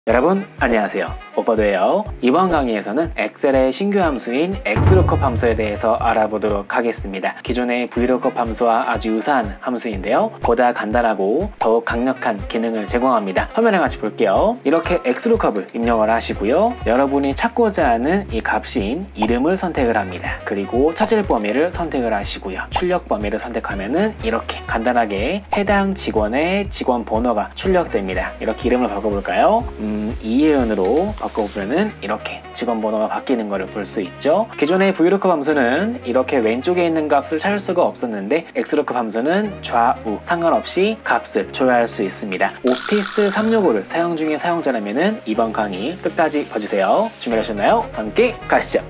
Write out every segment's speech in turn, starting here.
여러분 안녕하세요, 오빠도예요. 이번 강의에서는 엑셀의 신규 함수인 XLOOKUP 함수에 대해서 알아보도록 하겠습니다. 기존의 VLOOKUP 함수와 아주 유사한 함수인데요, 보다 간단하고 더욱 강력한 기능을 제공합니다. 화면을 같이 볼게요. 이렇게 XLOOKUP을 입력을 하시고요, 여러분이 찾고자 하는 이 값인 이름을 선택을 합니다. 그리고 찾을 범위를 선택을 하시고요, 출력 범위를 선택하면은 이렇게 간단하게 해당 직원의 직원 번호가 출력됩니다. 이렇게 이름을 바꿔볼까요? 이혜은으로 바꿔보면은 이렇게 직원 번호가 바뀌는 것을 볼 수 있죠. 기존의 VLOOKUP 함수는 이렇게 왼쪽에 있는 값을 찾을 수가 없었는데 XLOOKUP 함수는 좌우 상관없이 값을 조회할 수 있습니다. 오피스 365를 사용 중인 사용자라면은 이번 강의 끝까지 봐주세요. 준비하셨나요? 함께 가시죠.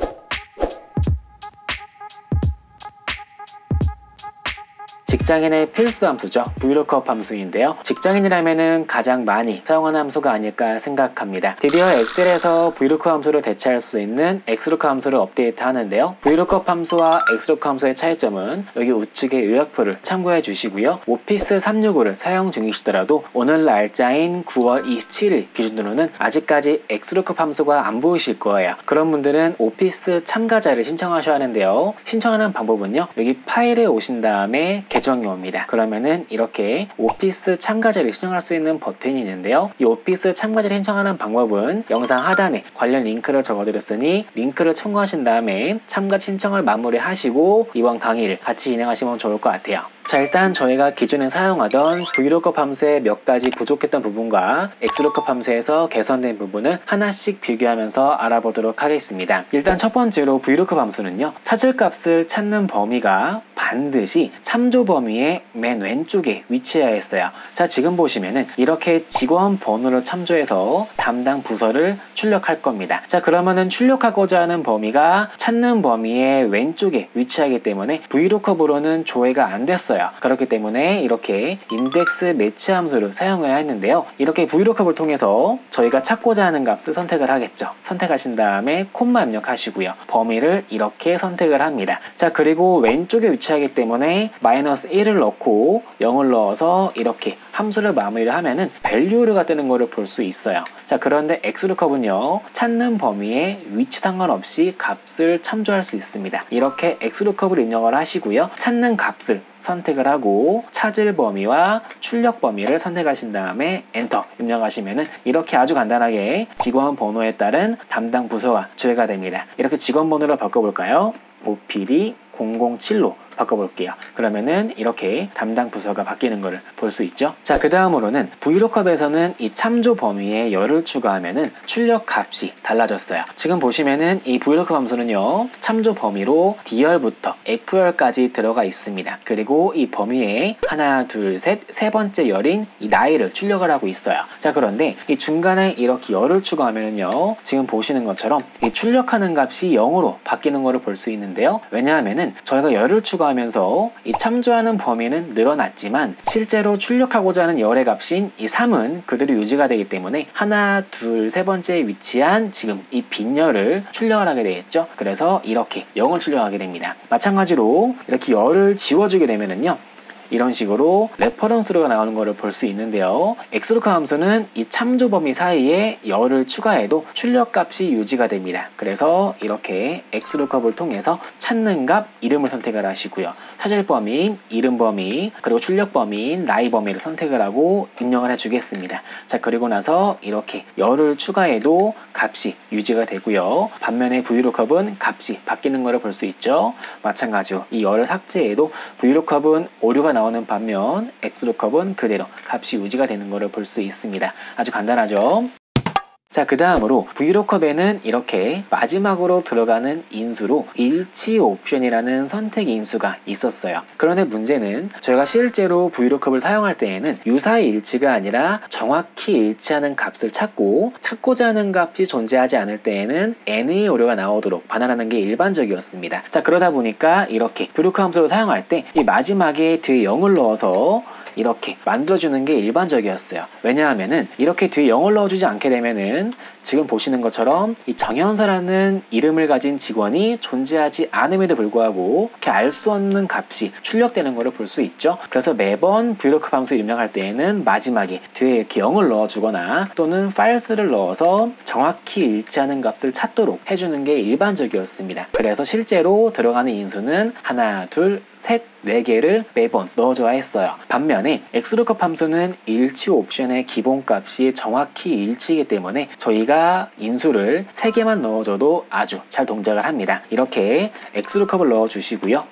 직장인의 필수 함수죠. VLOOKUP 함수인데요, 직장인이라면 가장 많이 사용하는 함수가 아닐까 생각합니다. 드디어 엑셀에서 VLOOKUP 함수를 대체할 수 있는 XLOOKUP 함수를 업데이트 하는데요, VLOOKUP 함수와 XLOOKUP 함수의 차이점은 여기 우측의 요약표를 참고해 주시고요, 오피스 365를 사용 중이시더라도 오늘 날짜인 9월 27일 기준으로는 아직까지 XLOOKUP 함수가 안 보이실 거예요. 그런 분들은 오피스 참가자를 신청하셔야 하는데요, 신청하는 방법은요, 여기 파일에 오신 다음에 계정이 옵니다. 그러면은 이렇게 오피스 참가자를 신청할 수 있는 버튼이 있는데요, 이 오피스 참가자를 신청하는 방법은 영상 하단에 관련 링크를 적어드렸으니 링크를 참고하신 다음에 참가 신청을 마무리하시고 이번 강의를 같이 진행하시면 좋을 것 같아요. 자, 일단 저희가 기존에 사용하던 VLOOKUP 함수의 몇 가지 부족했던 부분과 XLOOKUP 함수에서 개선된 부분을 하나씩 비교하면서 알아보도록 하겠습니다. 일단 첫 번째로 VLOOKUP 함수는요, 찾을 값을 찾는 범위가 반드시 참조 범위의 맨 왼쪽에 위치해야 했어요. 자, 지금 보시면은 이렇게 직원 번호를 참조해서 담당 부서를 출력할 겁니다. 자, 그러면은 출력하고자 하는 범위가 찾는 범위의 왼쪽에 위치하기 때문에 VLOOKUP으로는 조회가 안 됐어요. 그렇기 때문에 이렇게 인덱스 매치 함수를 사용해야 했는데요, 이렇게 VLOOKUP을 통해서 저희가 찾고자 하는 값을 선택을 하겠죠. 선택하신 다음에 콤마 입력하시고요, 범위를 이렇게 선택을 합니다. 자, 그리고 왼쪽에 위치하기 때문에 -1을 넣고 0을 넣어서 이렇게 함수를 마무리를 하면은 밸류가 뜨는 거를 볼 수 있어요. 자, 그런데 XLOOKUP은요, 찾는 범위에 위치 상관없이 값을 참조할 수 있습니다. 이렇게 XLOOKUP을 입력을 하시고요, 찾는 값을 선택을 하고 찾을 범위와 출력 범위를 선택하신 다음에 엔터 입력하시면은 이렇게 아주 간단하게 직원 번호에 따른 담당 부서가 조회가 됩니다. 이렇게 직원 번호를 바꿔볼까요? OPD 007로 바꿔볼게요. 그러면은 이렇게 담당 부서가 바뀌는 것을 볼 수 있죠. 자, 그 다음으로는 VLOOKUP에서는 이 참조 범위에 열을 추가하면은 출력 값이 달라졌어요. 지금 보시면은 이 VLOOKUP 함수는요, 참조 범위로 D열부터 F열까지 들어가 있습니다. 그리고 이 범위에 하나, 둘, 셋, 세 번째 열인 이 나이를 출력을 하고 있어요. 자, 그런데 이 중간에 이렇게 열을 추가하면은요, 지금 보시는 것처럼 이 출력하는 값이 0으로 바뀌는 것을 볼 수 있는데요, 왜냐하면은 저희가 열을 추가하면서 이 참조하는 범위는 늘어났지만 실제로 출력하고자 하는 열의 값인 이 3은 그대로 유지가 되기 때문에 하나, 둘, 세 번째에 위치한 지금 이 빈열을 출력을 하게 되겠죠. 그래서 이렇게 0을 출력하게 됩니다. 마찬가지로 이렇게 열을 지워주게 되면은요, 이런 식으로 레퍼런스로가 나오는 것을 볼 수 있는데요, XLOOKUP 함수는 이 참조 범위 사이에 열을 추가해도 출력 값이 유지가 됩니다. 그래서 이렇게 XLOOKUP을 통해서 찾는 값 이름을 선택을 하시고요, 찾을 범위인 이름 범위, 그리고 출력 범위인 나이 범위를 선택을 하고 입력을 해주겠습니다. 자, 그리고 나서 이렇게 열을 추가해도 값이 유지가 되고요, 반면에 VLOOKUP은 값이 바뀌는 것을 볼 수 있죠. 마찬가지로 이 열을 삭제해도 VLOOKUP은 오류가 나오는 반면 XLOOKUP은 그대로 값이 유지가 되는 것을 볼 수 있습니다. 아주 간단하죠. 자, 그 다음으로 VLOOKUP에는 이렇게 마지막으로 들어가는 인수로 일치 옵션이라는 선택 인수가 있었어요. 그런데 문제는 저희가 실제로 VLOOKUP을 사용할 때에는 유사의 일치가 아니라 정확히 일치하는 값을 찾고자 하는 값이 존재하지 않을 때에는 N의 오류가 나오도록 반환하는 게 일반적이었습니다. 자, 그러다 보니까 이렇게 VLOOKUP 함수를 사용할 때 이 마지막에 뒤에 0을 넣어서 이렇게 만들어주는 게 일반적이었어요. 왜냐하면은 이렇게 뒤에 0을 넣어주지 않게 되면은 지금 보시는 것처럼 이 정현서라는 이름을 가진 직원이 존재하지 않음에도 불구하고 이렇게 알 수 없는 값이 출력되는 것을 볼 수 있죠. 그래서 매번 VLOOKUP 함수 입력할 때에는 마지막에 뒤에 이렇게 0을 넣어주거나 또는 false를 넣어서 정확히 일치하는 값을 찾도록 해주는 게 일반적이었습니다. 그래서 실제로 들어가는 인수는 하나, 둘, 셋, 4개를 매번 넣어줘야 했어요. 반면에 XLOOKUP 함수는 일치 옵션의 기본값이 정확히 일치이기 때문에 저희가 인수를 3개만 넣어줘도 아주 잘 동작을 합니다. 이렇게 XLOOKUP을 넣어주시고요.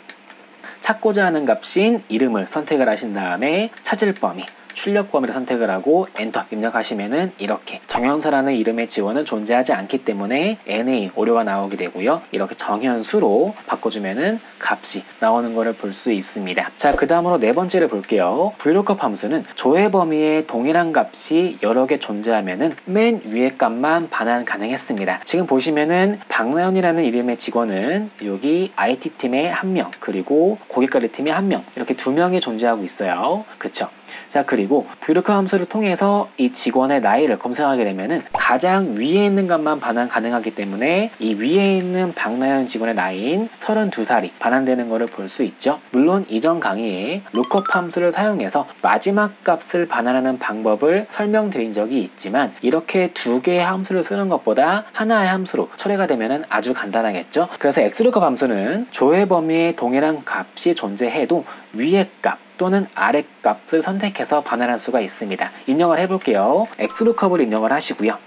찾고자 하는 값인 이름을 선택을 하신 다음에 찾을 범위, 출력 범위를 선택을 하고 엔터 입력하시면은 이렇게 정현서라는 이름의 지원은 존재하지 않기 때문에 NA 오류가 나오게 되고요. 이렇게 정현수로 바꿔주면은 값이 나오는 것을 볼 수 있습니다. 자, 그 다음으로 네 번째를 볼게요. VLOOKUP 함수는 조회 범위에 동일한 값이 여러 개 존재하면은 맨 위에 값만 반환 가능했습니다. 지금 보시면은 박나연이라는 이름의 직원은 여기 IT팀에 1명, 그리고 고객관리팀에 1명, 이렇게 2명이 존재하고 있어요. 그쵸? 자, 그리고 VLOOKUP 함수를 통해서 이 직원의 나이를 검색하게 되면은 가장 위에 있는 값만 반환 가능하기 때문에 이 위에 있는 박나연 직원의 나이인 32살이 반환되는 것을 볼 수 있죠. 물론 이전 강의에 lookup 함수를 사용해서 마지막 값을 반환하는 방법을 설명드린 적이 있지만 이렇게 2개의 함수를 쓰는 것보다 하나의 함수로 처리가 되면은 아주 간단하겠죠. 그래서 XLOOKUP 함수는 조회 범위에 동일한 값이 존재해도 위의 값 또는 아래 값을 선택해서 반환할 수가 있습니다. 입력을 해볼게요. XLOOKUP을 입력을 하시고요.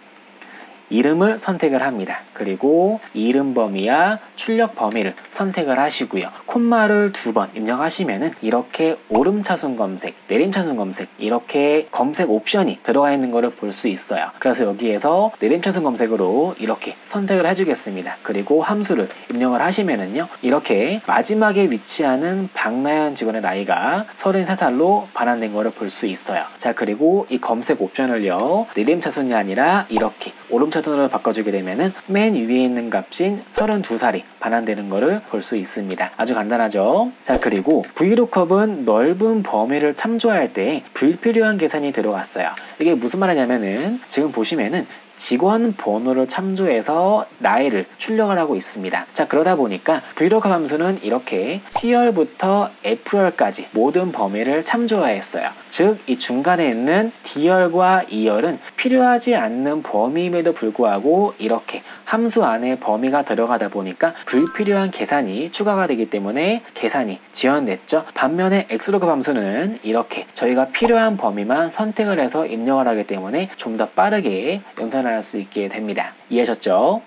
이름을 선택을 합니다. 그리고 이름 범위와 출력 범위를 선택을 하시고요. 콤마를 2번 입력하시면은 이렇게 오름차순 검색, 내림차순 검색, 이렇게 검색 옵션이 들어가 있는 것을 볼 수 있어요. 그래서 여기에서 내림차순 검색으로 이렇게 선택을 해주겠습니다. 그리고 함수를 입력을 하시면은요, 이렇게 마지막에 위치하는 박나연 직원의 나이가 33살로 반환된 것을 볼 수 있어요. 자, 그리고 이 검색 옵션을요, 내림차순이 아니라 이렇게 오름차순으로 바꿔주게 되면은 맨 위에 있는 값인 32살이 반환되는 것을 볼 수 있습니다. 아주 간단하죠? 자, 그리고 VLOOKUP은 넓은 범위를 참조할 때 불필요한 계산이 들어갔어요. 이게 무슨 말이냐면은 지금 보시면은 직원 번호를 참조해서 나이를 출력을 하고 있습니다. 자, 그러다 보니까 VLOOKUP 함수는 이렇게 C열부터 F열까지 모든 범위를 참조하였어요. 즉, 이 중간에 있는 D열과 E열은 필요하지 않는 범위임에도 불구하고 이렇게 함수 안에 범위가 들어가다 보니까 불필요한 계산이 추가가 되기 때문에 계산이 지연됐죠. 반면에 XLOOKUP 함수는 이렇게 저희가 필요한 범위만 선택을 해서 입력을 하기 때문에 좀 더 빠르게 연산을 할 수 있게 됩니다. 이해하셨죠?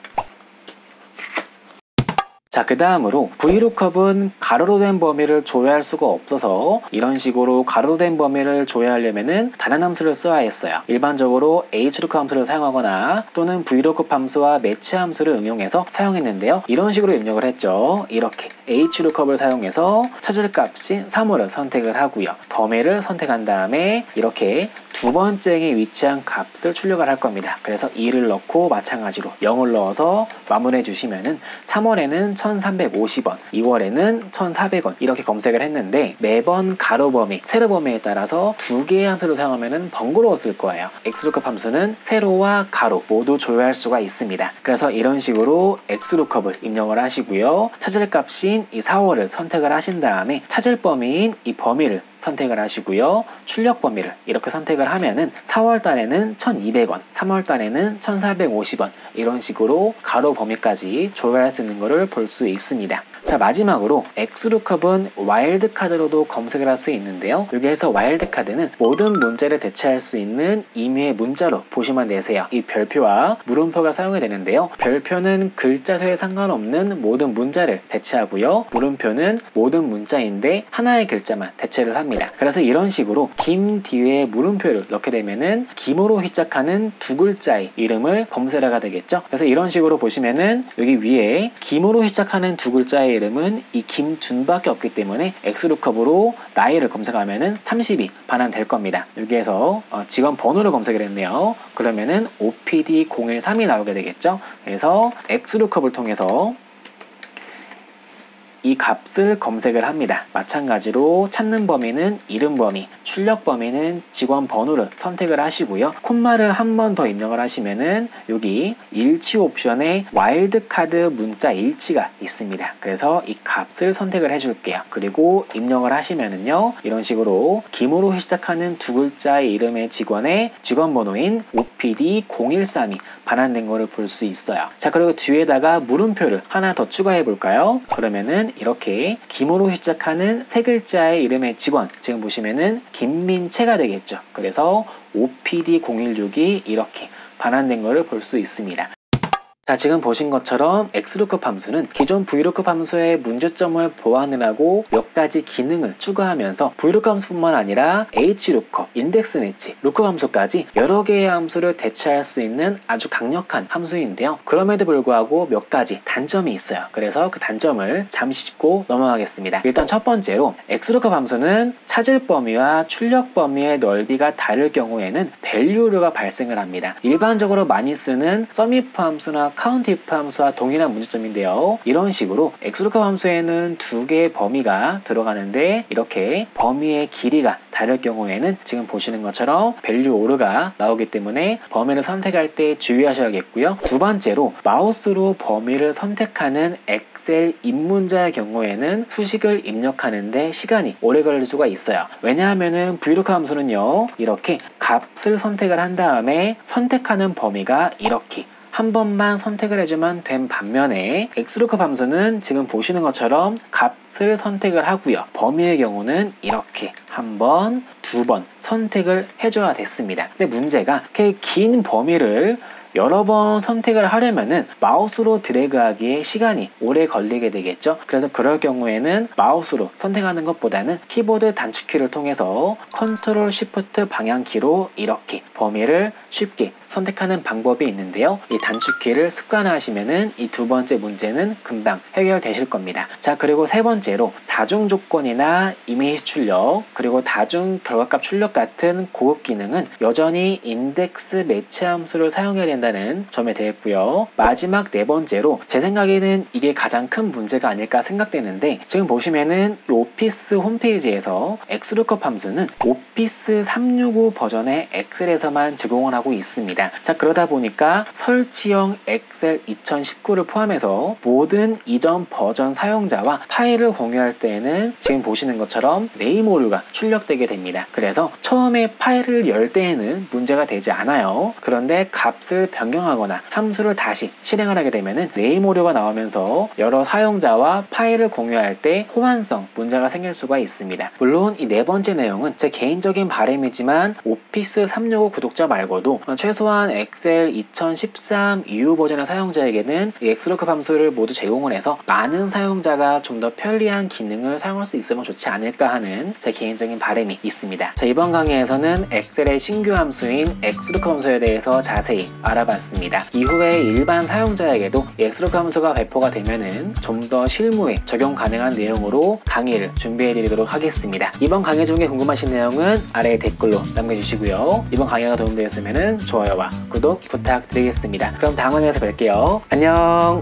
자, 그 다음으로 VLOOKUP은 가로로 된 범위를 조회할 수가 없어서 이런 식으로 가로로 된 범위를 조회하려면은 다른 함수를 써야 했어요. 일반적으로 HLOOKUP 함수를 사용하거나 또는 VLOOKUP 함수와 매치 함수를 응용해서 사용했는데요. 이런 식으로 입력을 했죠. 이렇게 HLOOKUP을 사용해서 찾을 값인 3호를 선택을 하고요. 범위를 선택한 다음에 이렇게 두 번째에 위치한 값을 출력을 할 겁니다. 그래서 2를 넣고 마찬가지로 0을 넣어서 마무리해 주시면은 3월에는 1350원, 2월에는 1400원 이렇게 검색을 했는데 매번 가로 범위, 세로 범위에 따라서 두 개의 함수를 사용하면은 번거로웠을 거예요. XLOOKUP 함수는 세로와 가로 모두 조회할 수가 있습니다. 그래서 이런 식으로 XLOOKUP을 입력을 하시고요. 찾을 값인 이 4월을 선택을 하신 다음에 찾을 범위인 이 범위를 선택을 하시고요. 출력 범위를 이렇게 선택을 하면은 4월 달에는 1200원, 3월 달에는 1450원 이런 식으로 가로 범위까지 조회할 수 있는 것을 볼 수 있습니다. 자, 마지막으로 XLOOKUP은 와일드카드로도 검색을 할 수 있는데요. 여기에서 와일드카드는 모든 문자를 대체할 수 있는 임의의 문자로 보시면 되세요. 이 별표와 물음표가 사용이 되는데요. 별표는 글자 수에 상관없는 모든 문자를 대체하고요. 물음표는 모든 문자인데 하나의 글자만 대체를 합니다. 그래서 이런 식으로 김 뒤에 물음표를 넣게 되면은 김으로 시작하는 두 글자의 이름을 검색하게 되겠죠. 그래서 이런 식으로 보시면은 여기 위에 김으로 시작하는 두 글자의 이름은 이 김준밖에 없기 때문에 XLOOKUP으로 나이를 검색하면은 30이 반환될 겁니다. 여기에서 직원 번호를 검색을 했네요. 그러면은 OPD013이 나오게 되겠죠. 그래서 XLOOKUP을 통해서 이 값을 검색을 합니다. 마찬가지로 찾는 범위는 이름 범위, 출력 범위는 직원 번호를 선택을 하시고요. 콤마를 한 번 더 입력을 하시면은 여기 일치 옵션에 와일드카드 문자 일치가 있습니다. 그래서 이 값을 선택을 해줄게요. 그리고 입력을 하시면은요, 이런 식으로 김으로 시작하는 두 글자의 이름의 직원의 직원 번호인 OPD0132 반환된 거를 볼 수 있어요. 자, 그리고 뒤에다가 물음표를 하나 더 추가해 볼까요? 그러면은 이렇게 김으로 시작하는 세 글자의 이름의 직원, 지금 보시면은 김민채가 되겠죠. 그래서 OPD0162 이렇게 반환된 거를 볼 수 있습니다. 자, 지금 보신 것처럼 XLOOKUP 함수는 기존 VLOOKUP 함수의 문제점을 보완을 몇 가지 기능을 추가하면서 VLOOKUP 함수뿐만 아니라 HLOOKUP, 인덱스 매치, LOOKUP 함수까지 여러 개의 함수를 대체할 수 있는 아주 강력한 함수인데요. 그럼에도 불구하고 몇 가지 단점이 있어요. 그래서 그 단점을 잠시 짚고 넘어가겠습니다. 일단 첫 번째로 XLOOKUP 함수는 찾을 범위와 출력 범위의 넓이가 다를 경우에는 밸류류가 발생을 합니다. 일반적으로 많이 쓰는 SUMIF 함수나 COUNTIF 함수와 동일한 문제점인데요. 이런 식으로 XLOOKUP 함수에는 두 개의 범위가 들어가는데 이렇게 범위의 길이가 다를 경우에는 지금 보시는 것처럼 value OR가 나오기 때문에 범위를 선택할 때 주의하셔야겠고요. 두 번째로 마우스로 범위를 선택하는 엑셀 입문자의 경우에는 수식을 입력하는데 시간이 오래 걸릴 수가 있어요. 왜냐하면은 VLOOKUP 함수는요, 이렇게 값을 선택을 한 다음에 선택하는 범위가 이렇게 한 번만 선택을 해주면 된 반면에 XLOOKUP 함수는 지금 보시는 것처럼 값을 선택을 하고요. 범위의 경우는 이렇게 한 번, 두 번 선택을 해줘야 됐습니다. 근데 문제가 이렇게 긴 범위를 여러 번 선택을 하려면은 마우스로 드래그하기에 시간이 오래 걸리게 되겠죠. 그래서 그럴 경우에는 마우스로 선택하는 것보다는 키보드 단축키를 통해서 컨트롤 쉬프트 방향키로 이렇게 범위를 쉽게 선택하는 방법이 있는데요. 이 단축키를 습관화하시면은 이 두 번째 문제는 금방 해결되실 겁니다. 자, 그리고 세 번째로 다중 조건이나 이미지 출력, 그리고 다중 결과값 출력 같은 고급 기능은 여전히 인덱스 매치 함수를 사용해야 된다는 점에 대했고요. 마지막 네 번째로 제 생각에는 이게 가장 큰 문제가 아닐까 생각되는데, 지금 보시면은 오피스 홈페이지에서 XLOOKUP 함수는 오피스 365 버전의 엑셀에서만 제공을 하고 있습니다. 자, 그러다 보니까 설치형 엑셀 2019를 포함해서 모든 이전 버전 사용자와 파일을 공유할 때에는 지금 보시는 것처럼 네임오류가 출력되게 됩니다. 그래서 처음에 파일을 열 때에는 문제가 되지 않아요. 그런데 값을 변경하거나 함수를 다시 실행을 하게 되면은 네임오류가 나오면서 여러 사용자와 파일을 공유할 때 호환성 문제가 생길 수가 있습니다. 물론 이 네 번째 내용은 제 개인적인 바람이지만 오피스 365 구독자 말고도 최소한 엑셀 2013 이후 버전의 사용자에게는 이 XLOOKUP 함수를 모두 제공을 해서 많은 사용자가 좀 더 편리한 기능을 사용할 수 있으면 좋지 않을까 하는 제 개인적인 바람이 있습니다. 자, 이번 강의에서는 엑셀의 신규 함수인 XLOOKUP 함수에 대해서 자세히 알아봤습니다. 이후에 일반 사용자에게도 이 XLOOKUP 함수가 배포가 되면은 좀 더 실무에 적용 가능한 내용으로 강의를 준비해 드리도록 하겠습니다. 이번 강의 중에 궁금하신 내용은 아래 댓글로 남겨주시고요. 이번 강의가 도움되었으면 좋아요와 구독 부탁드리겠습니다. 그럼 다음 강의에서 뵐게요. 안녕.